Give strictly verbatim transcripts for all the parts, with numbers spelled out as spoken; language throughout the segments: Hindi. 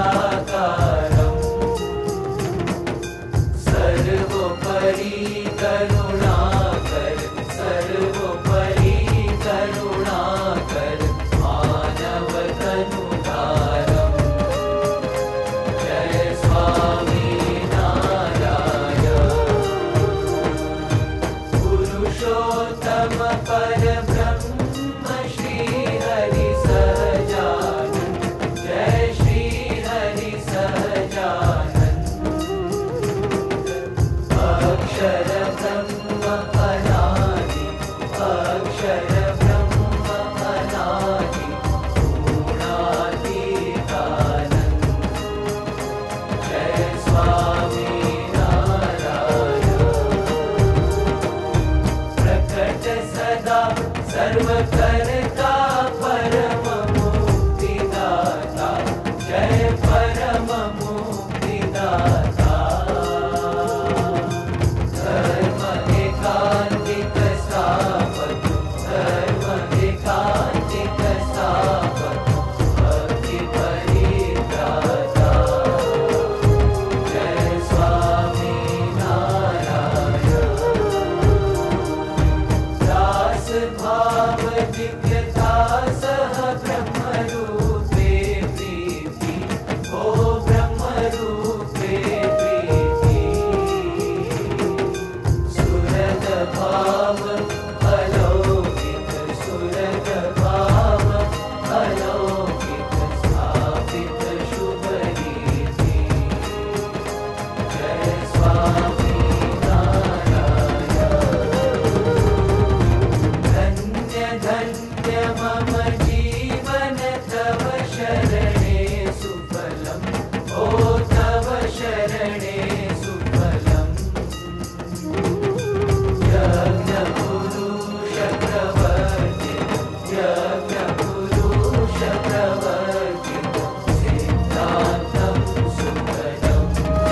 निराकारम् सर्वोपरि करुणाकर सर्वोपरि करुणाकर मानव तनुधारम् जय स्वामी नारायण पुरुषोत्तम परब्रह्म श्री हरि सहजानंद जय श्री हरि सहजानंद अक्षर ब्रह्म अनादि अक्षर ब्रह्म अनादि पूर्णातीतानंद जय स्वामी नारायण प्रकट सदा सर्वकर्ता परम मुक्तिदाता जय परम मुक्तिदाता धर्म एकांतिक स्थापक धर्म एकांतिक स्थापक भक्ति परित्राता जय स्वामी नारायण दास भाव दिव्यता सह ब्रह्म रूपे प्रीति ओ ब्रह्म रूपे प्रीति सुरत भाव अलौकिक सुरत भाव अलौकिक स्थापित शुभ रीति जय स्वामी नारायण धन्य धन्य मम जीवन तव शरणे सुफलम् ओ तव शरणे सुफलम् यज्ञ पुरुष प्रवर्तित यज्ञ पुरुष प्रवर्तित सिद्धान्तं सुखदम्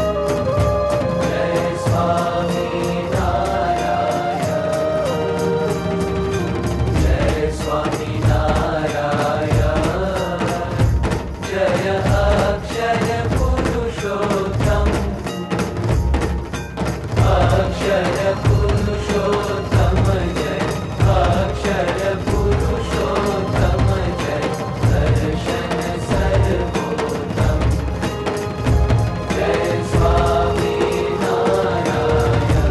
जय स्वामी नारायण जय स्वामी नारायण जय अक्षर पुरुषोत्तम अक्षर पुरुषोत्तम जय अक्षर पुरुषोत्तम जय दर्शन सर्वोत्तम जय स्वामी नारायण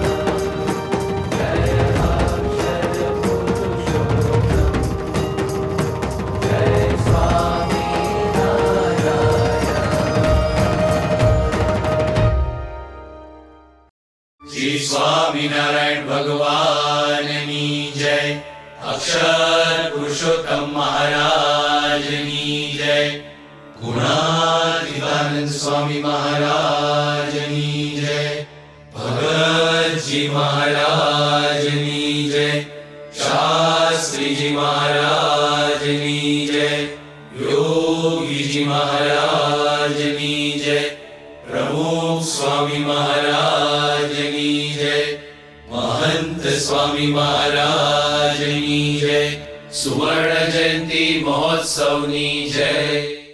जय अक्षर पुरुषोत्तम जय स्वामी नारायण श्री स्वामीनारायण भगवाननी जय अक्षर पुरुषोत्तम महाराजनी जय गुणातीतानंद स्वामी महाराजनी जय भगत जी महाराजनी जय शास्त्री जी महाराजनी जय योगी जी महाराजनी जय प्रमुख स्वामी महाराजनी जय महंत स्वामी महाराजनी जय सुवर्ण जयंती महोत्सवनी जय।